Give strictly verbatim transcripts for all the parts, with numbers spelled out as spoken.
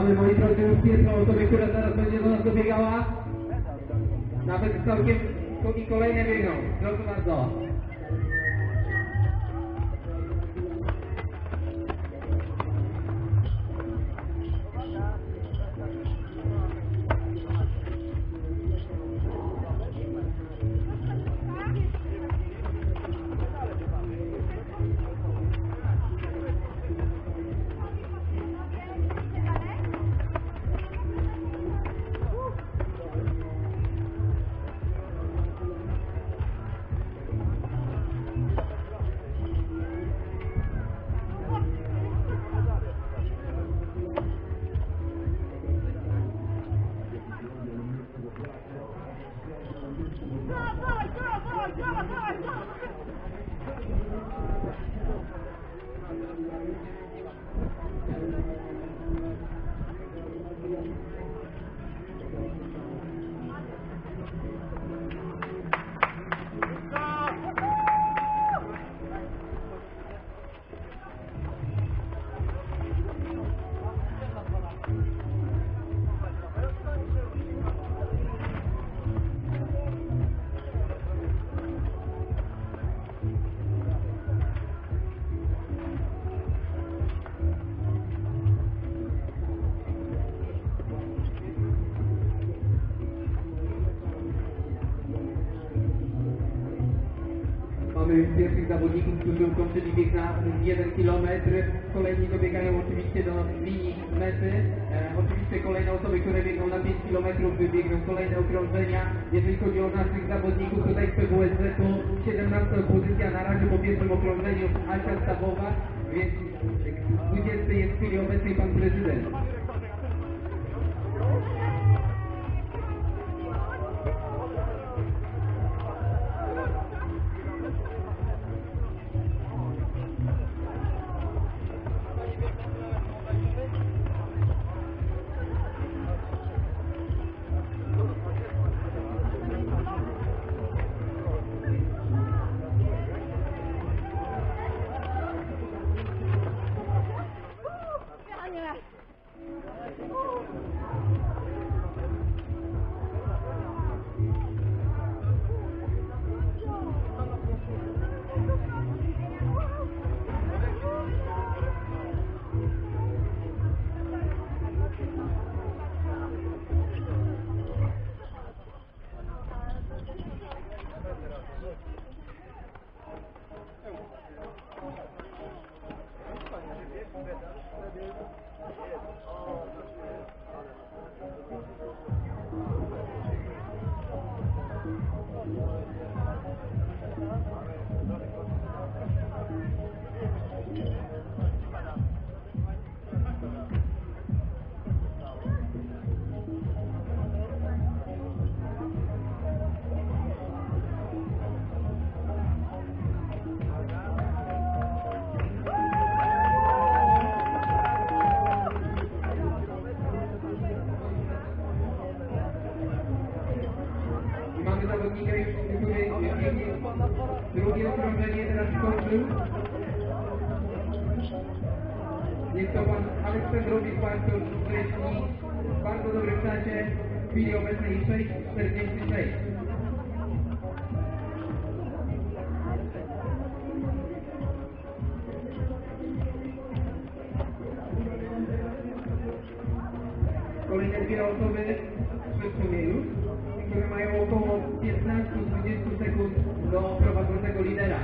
Mamy, moi drodzy, już pierwszą osobę, która zaraz będzie do nas dobiegała. Nawet całkiem i kolejne biegną. Proszę bardzo. Mamy pierwszych zawodników, którzy ukończyli bieg na jeden kilometr. Kolejni dobiegają oczywiście do linii mety. E, oczywiście kolejne osoby, które biegną na pięć kilometrów, wybiegną kolejne okrążenia. Jeżeli chodzi o naszych zawodników tutaj z P W S Z, to siedemnasta pozycja na razie po pierwszym okrążeniu Asia Stawowa, więc dwudziesty jest w chwili obecnej pan prezydent. Zawodnika, który drugie okrążenie teraz skończył. Jest to pan Aleksandrowicz Bartosz wcześniej w bardzo dobrym czasie, w chwili obecnej sześć czterdzieści sześć. Kolejne dwie osoby w sumie już, które mają około piętnaście do dwudziestu sekund do prowadzącego lidera.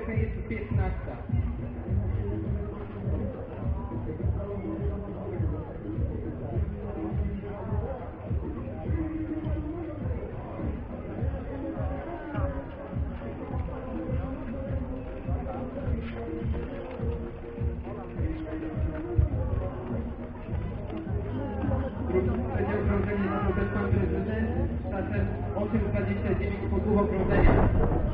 kolejka jest piętnasta. Trzecie okrążenie zaczął też pan prezydent z czasem osiem dwadzieścia dziewięć po dwóch okrążeniach.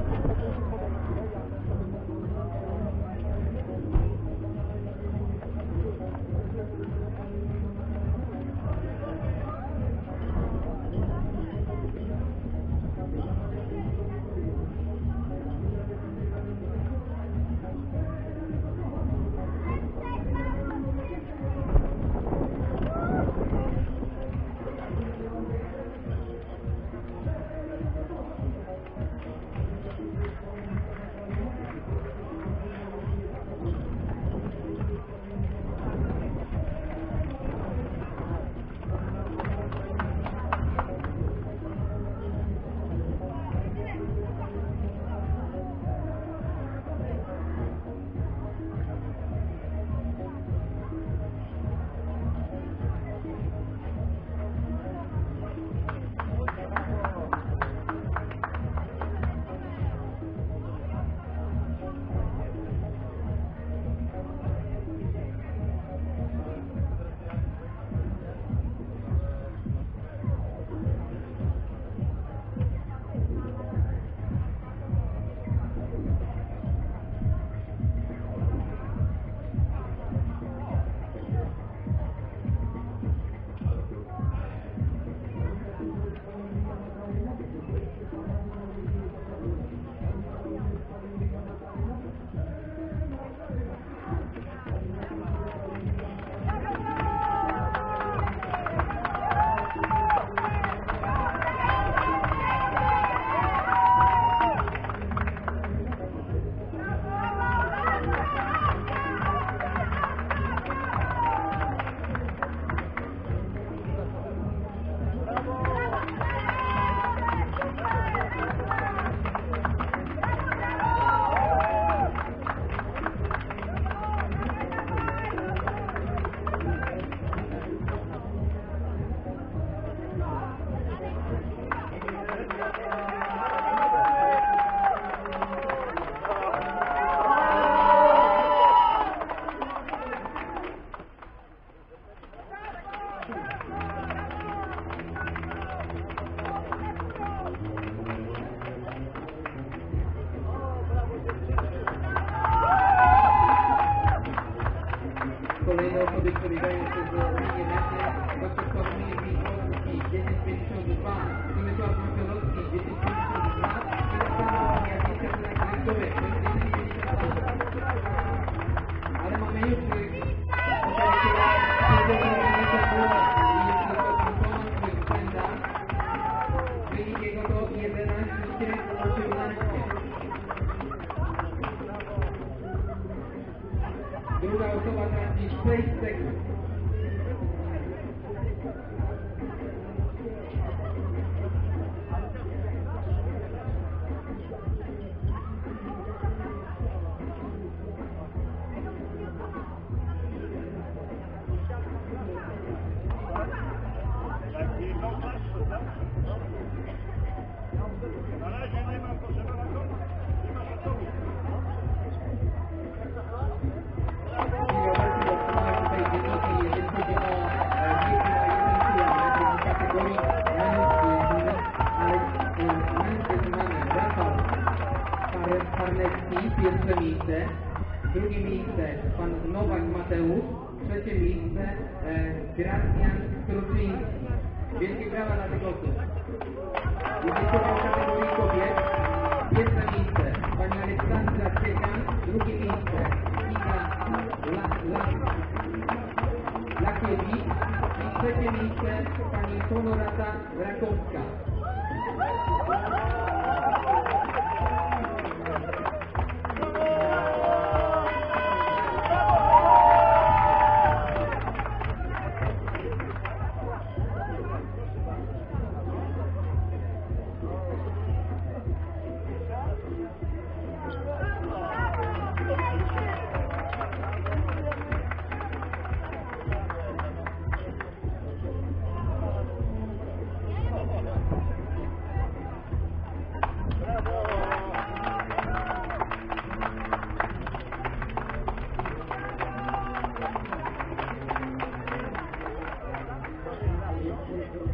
Kolejne osoby przebiegające z linii mety, Wojciech Miłkowski, dziesięć pięćdziesiąt dwa, Przemysław Mąciorowski, dziesięć pięćdziesiąt dwa i tak samo Agnieszka Kręgowy, dziesięć pięćdziesiąt dwa. Ale mamy już osoby, która przyjdzie do było i jest tylko swoich błędach. Wynik jego to jedenaście osiemnaście. Druga osoba traci sześć sekund. Na razie nie mam potrzeby na to. Nie ma gotowi. Pierwsze miejsce, drugie miejsce pan Nowak Mateusz, trzecie miejsce e, Gracjan Struczyński. Wielkie brawa dla tych osób. Jeśli chodzi o kategorię kobiet, pierwsze miejsce pani Aleksandra Ciekan, drugie miejsce Iga Lakiewicz i trzecie miejsce pani Honorata Rakowska.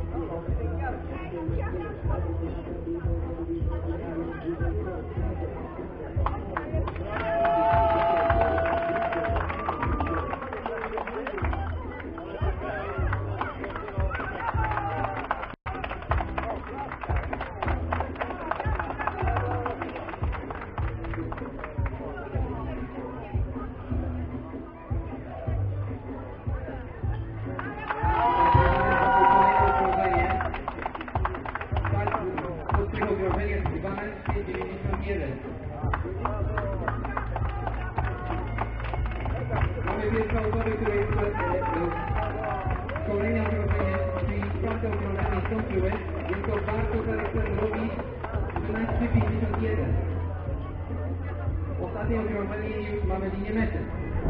Mamy pierwszą osobę, która jest kolejne okrążenie, czyli czwarte okrążenie skończyły. Jest to Bartosz Aleksandrowicz, trzynaście pięćdziesiąt jeden. Ostatnie okrążenie i już mamy linię mety.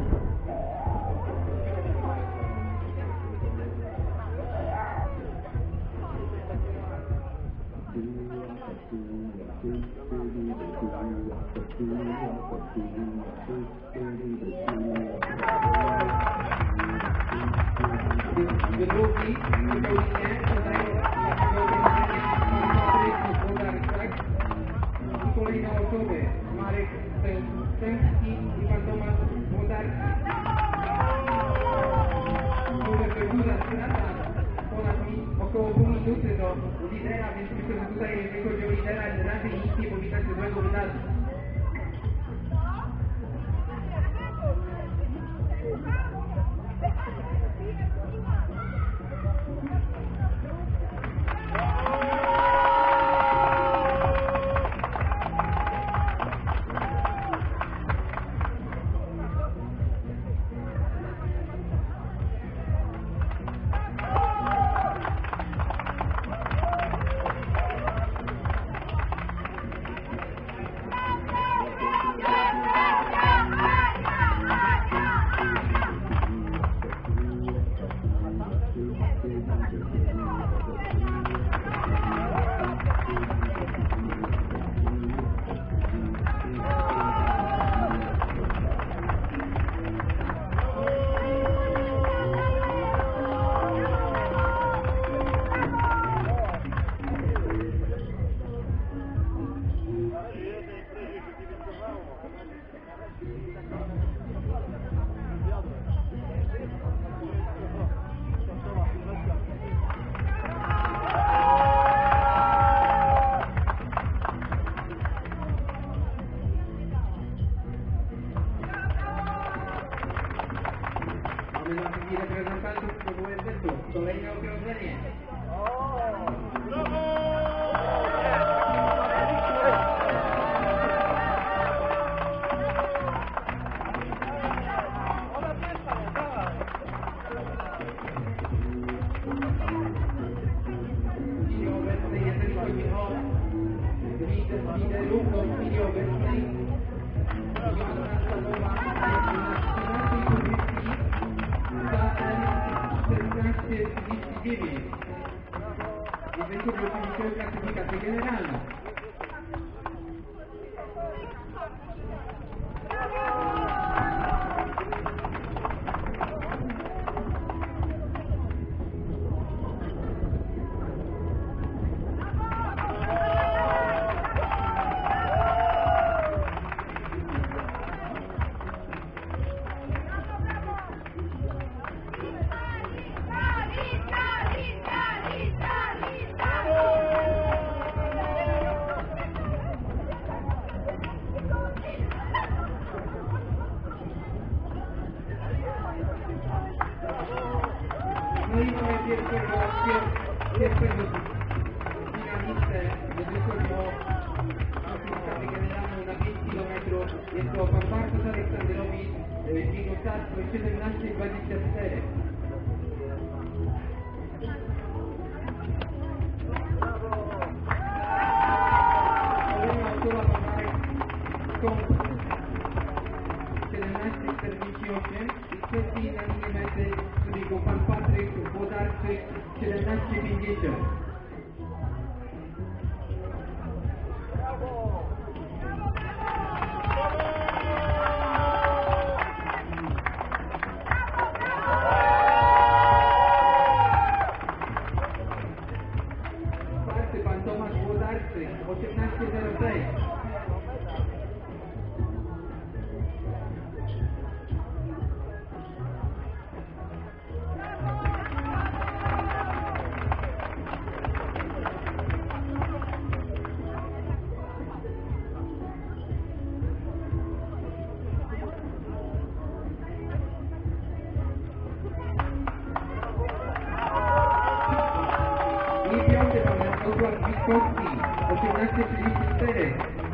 Drugi, drugą linię podają naszego okrążenia pan Patryk Włodarczak i kolejne osoby Marek Stępski i pan Tomasz Włodarczyk. Myślę, że duża strata, ponad około pół minuty do lidera, więc myślę, że tutaj jeżeli chodzi o lidera, raczej nic nie powinno się złego wydarzyć. Mamy na wszystkich reprezentantów z W S Z-u. Kolejne okrążenie. W chwili obecnej, jeżeli chodzi o liderów, to w chwili obecnej Joanna Stawowa jest na trzynastej pozycji za czternaście trzydzieści dziewięć. Jeżeli chodzi oczywiście o klasyfikację generalną. No i mamy pierwszego, pierwszego finalistę, jeżeli chodzi o klasyfikację generalną na pięć kilometrów. Jest to pan Bartosz Aleksandrowicz, jego czas to siedemnaście dwadzieścia cztery. Kolejna osoba pan Marek Stępski, siedemnaście czterdzieści osiem i trzeci na linii mety, czyli go pan Patryk Włodarczyk, siedemnaście pięćdziesiąt. pan Tomasz Włodarczyk, osiemnaście zero sześć. I piąty pan Jarosław Witkowski, osiemnaście trzydzieści cztery.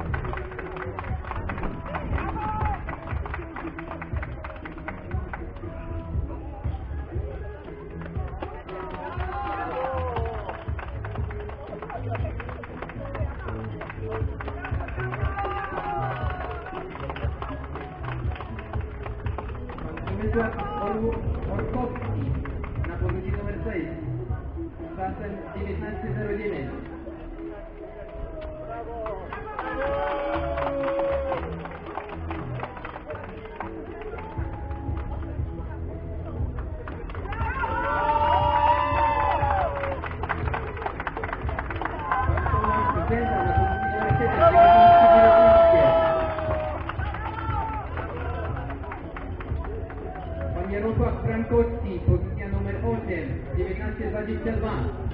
Pan Przemysław Orkowski na pozycji numer sześć z czasem dziewiętnaście zero dziewięć. Tomasz Brzęta na pozycji numer siedem, dziewiętnaście dziewiętnaście. Pan Jarosław Frankowski, pozycja numer osiem, dziewiętnaście dwadzieścia dwa.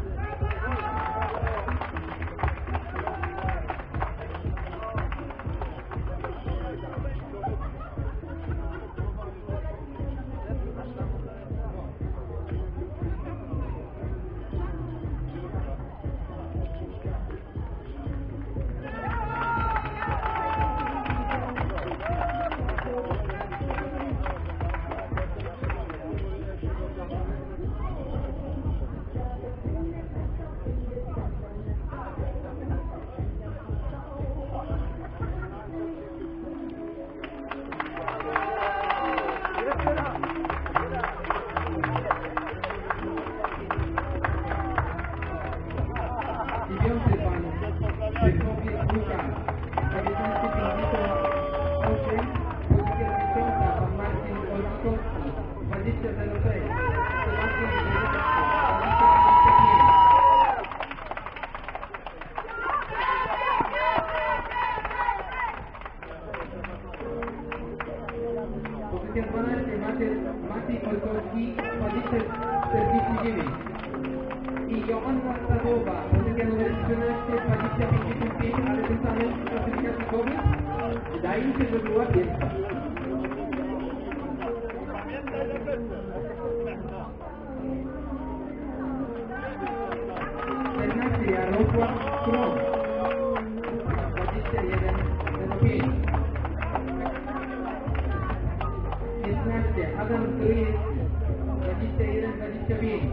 Dziewiąty pan Pychowiec Łukasz, dziewiętnaście pięćdziesiąt osiem, pozycja dziesiąta pan Marcin Olszkowski, dwadzieścia zero sześć, Sebastian Grzegorski, dwadzieścia dwadzieścia pięć. Pozycja dwanaście Maciej, Maciej Olkowski, dwadzieścia czterdzieści dziewięć. I Joanna Stawowa, pozycja numer trzynaście, dwadzieścia pięćdziesiąt pięć, ale tym samym w klasyfikacji kobiet wydaje mi się, że była pierwsza. czternaście Jarosław Kron, dwadzieścia jeden zero pięć. piętnaście Adam Zdrojewski, dwadzieścia jeden dwadzieścia pięć.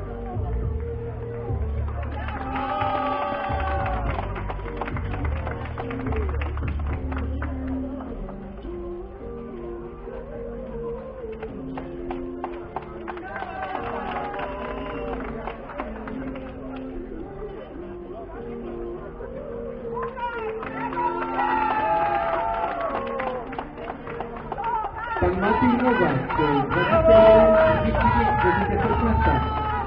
Pan Maciej Nowak, dwadzieścia jeden trzydzieści pięć, pozycja szesnasta.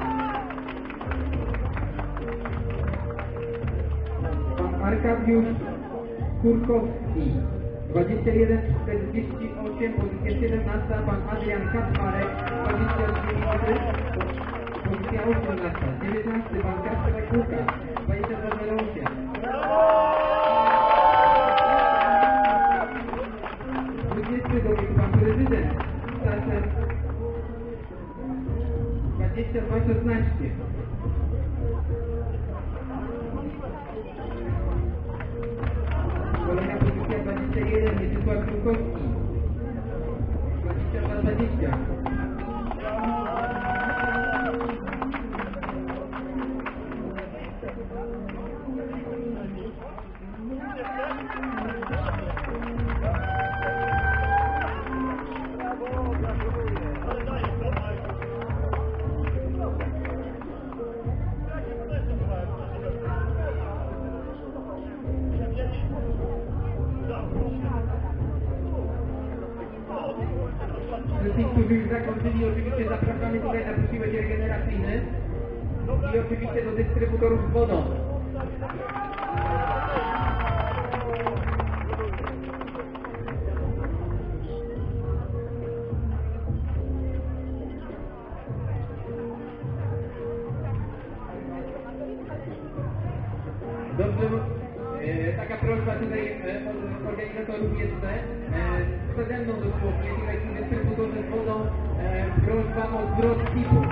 Pan Arkadiusz Kurkowski, dwadzieścia jeden czterdzieści osiem, pozycja siedemnasta. Pan Adrian Kaczmarek, dwadzieścia trzy, pozycja osiemnasta. dziewiętnasty Pan Kasper Łukasz, dwadzieścia dwa zero osiem. dwudziesty dobiegł pan prezydent z czasem dwadzieścia dwa szesnaście. Kolejna pozycja dwadzieścia jeden Mieczysław Krukowski, dwadzieścia dwa dwadzieścia. Wszystkich, którzy już zakończyli, oczywiście zapraszamy tutaj na posiłek regeneracyjny i oczywiście do dystrybutorów z wodą. Dobrze, e, taka prośba tutaj e, od organizatorów jeszcze. E, przede mną dosłownie, tutaj są dystrybutorzy z wodą, e, prośba o zwrot tipu.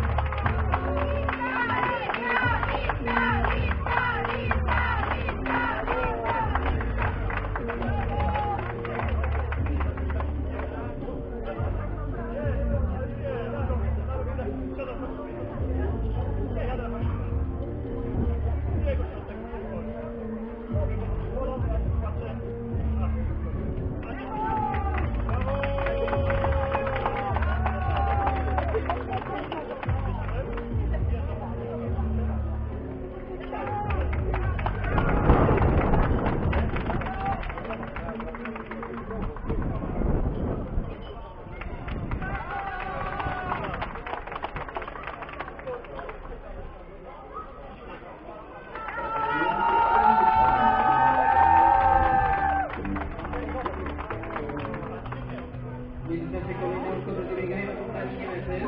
W międzyczasie kolejne osoby dobiegają na linię mety.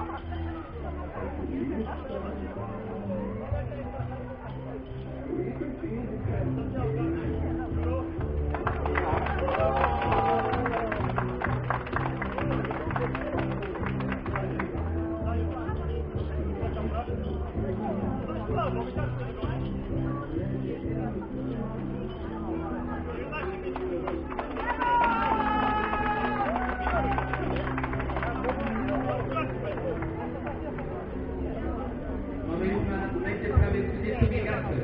Mamy już na mecie prawie trzydziestu biegaczy.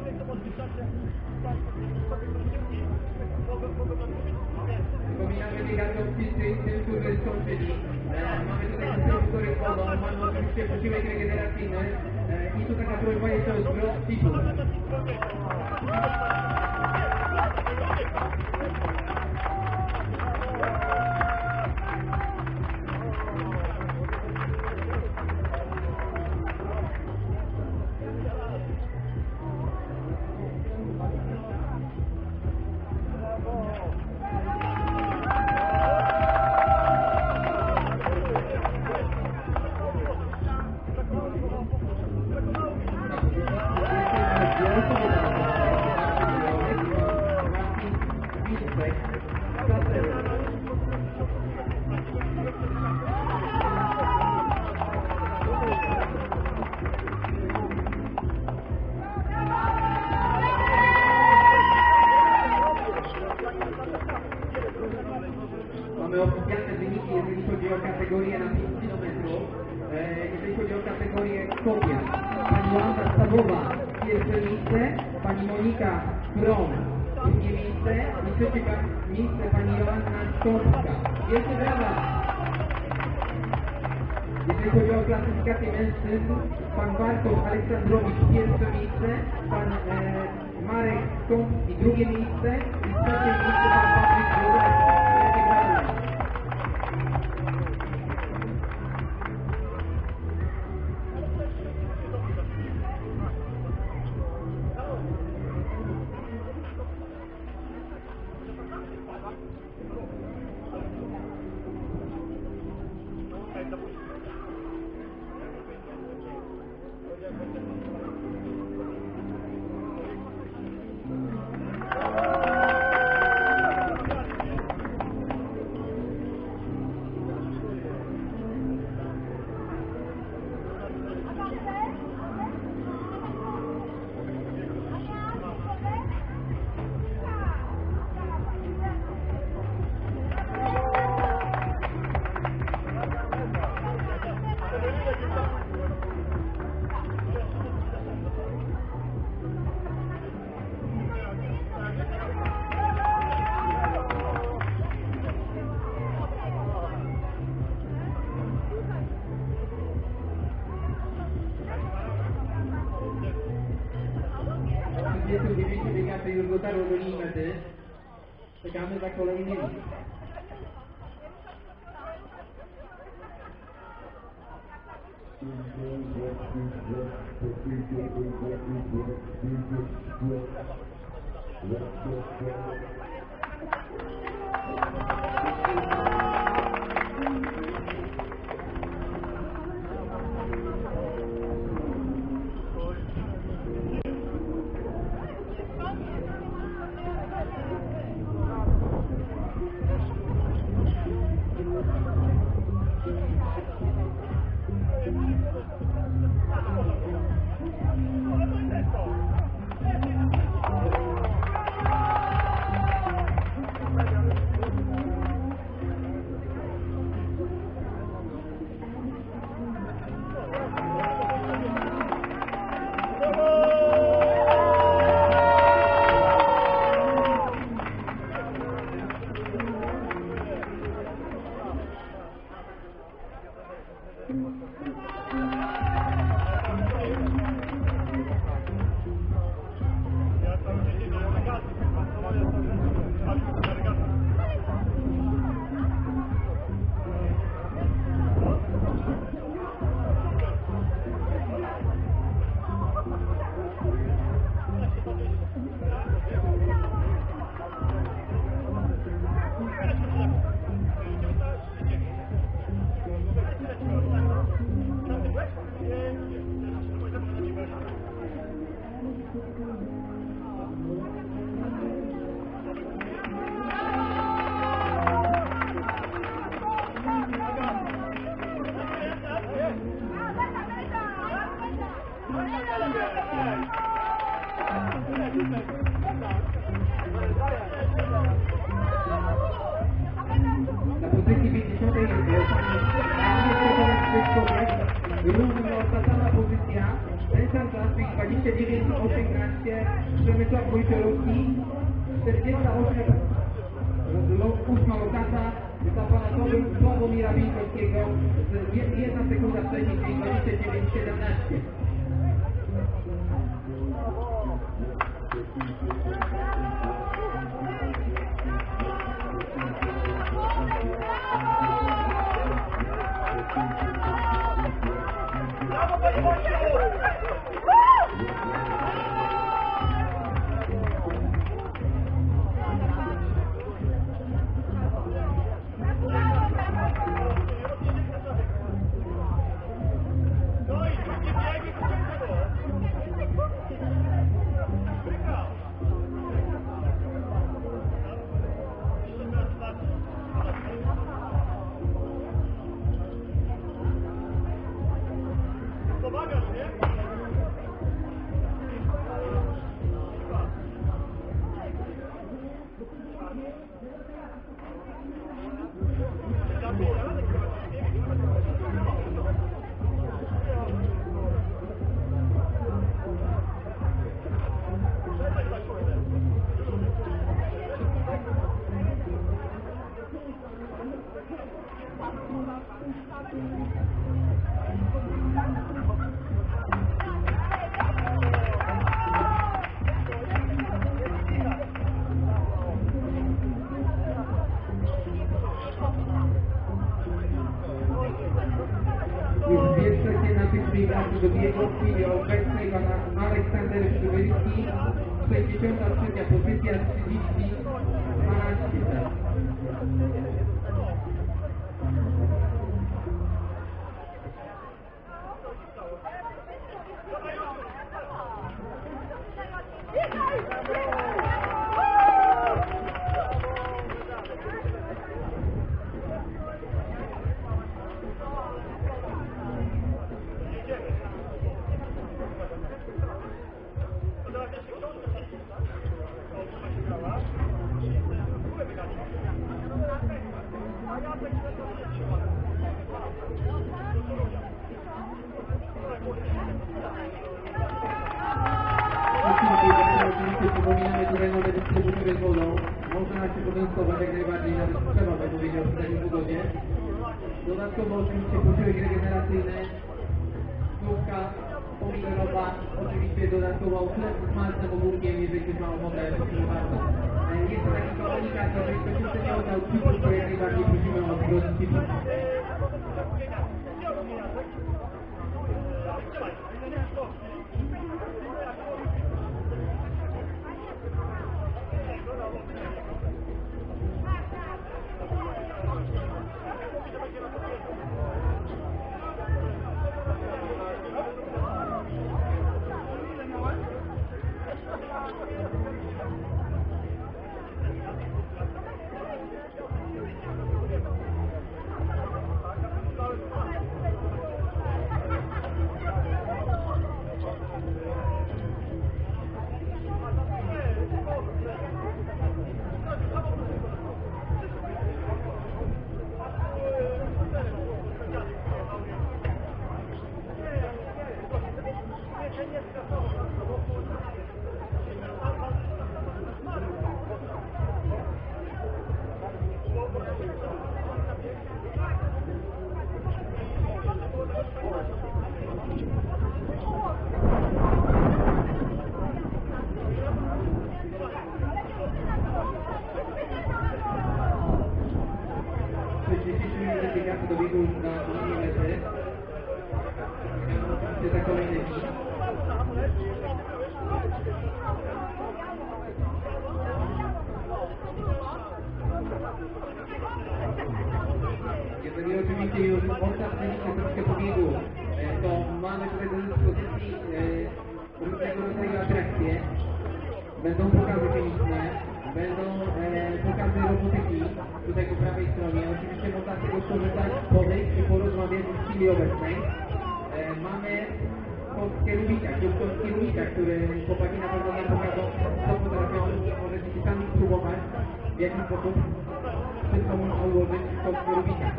Przypominamy biegaczom tym, tym, którzy skończyli. E, mamy tutaj dystrybutory z wodą, mamy oczywiście posiłek regeneracyjny e, i tu taka prośba jeszcze o zwrot tipu. Mamy oficjalne wyniki, jeżeli chodzi o kategorię na pięć kilometrów. E, jeżeli chodzi o kategorię kobiet, pani Joanna Stawowa pierwsze miejsce, pani Monika Krom drugie miejsce i trzecie miejsce pani Joanna Szkopska. Wielkie brawa! Jeżeli chodzi o klasyfikację mężczyzn, pan Bartosz Aleksandrowicz pierwsze miejsce, pan e, Marek Skąpski drugie miejsce i trzecie miejsce pan Patryk Wróblewski. Wielkie brawa! trzydziestu dziewięciu biegaczy już dotarło do linii mety. Czekamy za kolejnymi. Na pozycji pięćdziesiątej równo ostatnia pozycja, ten sam czas, czyli dwadzieścia dziewięć osiemnaście, Przemysław Wojciechowski, czterdzieści osiem, ósma lokata za pana Sławomira Winkowskiego, jedna sekunda wcześniej, czyli dwadzieścia dziewięć siedemnaście. Już dwie trzecie naszych biegaczy dobiegło w chwili obecnej pan Aleksander Przybylski, sześćdziesiąta trzecia pozycja, trzydzieści dwanaście. Przypominamy tutaj nowe dystrybutory z wodą. Można się poczęstować jak najbardziej, nawet trzeba, by powiedział w takiej pogodzie. Dodatkowo oczywiście posiłek regeneracyjny, znówka pomidorowa, oczywiście dodatkowo chleb z smalcem, ogórkiem, jeżeli ktoś ma ochotę, proszę bardzo. Jest to taki komunikat, że jeżeli ktoś jeszcze nie oddał cipu, to jak najbardziej prosimy o odwrót cipu. do biegu na linię mety. Oczywiście za kolejny bit. Jeżeli oczywiście już odstawiliście troszkę po biegu, to mamy tutaj do dyspozycji różnego rodzaju atrakcje. Będą pokazy finiczne, będą e, pokazy robotyki tutaj po prawej stronie. Oczywiście można z tego skorzystać, podejść i porozmawiać w chwili obecnej. E, mamy polskie Rubika, klub polski Rubika, który chłopaki na pewno nam pokażą, co potrafią. Możecie się sami spróbować, w jaki sposób wszystko można ułożyć w polskie Rubika.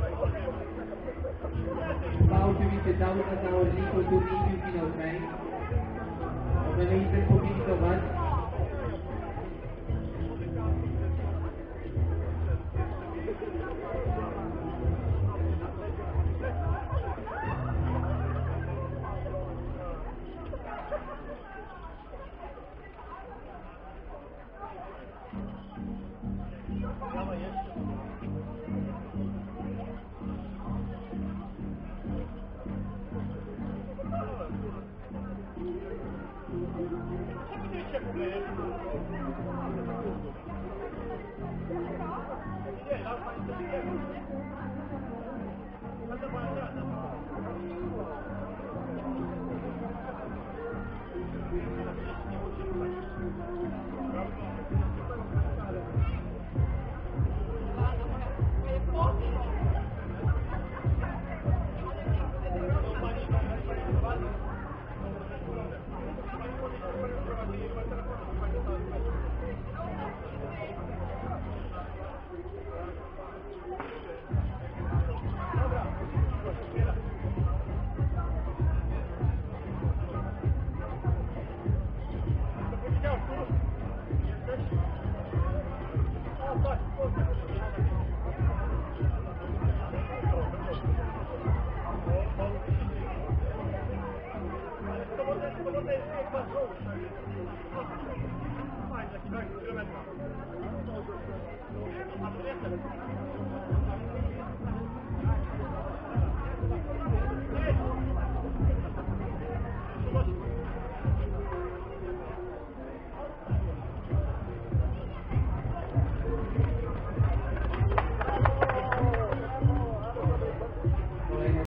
Trwa oczywiście cały czas nałożniku turniej piłki nożnej. Możemy im też pokibicować.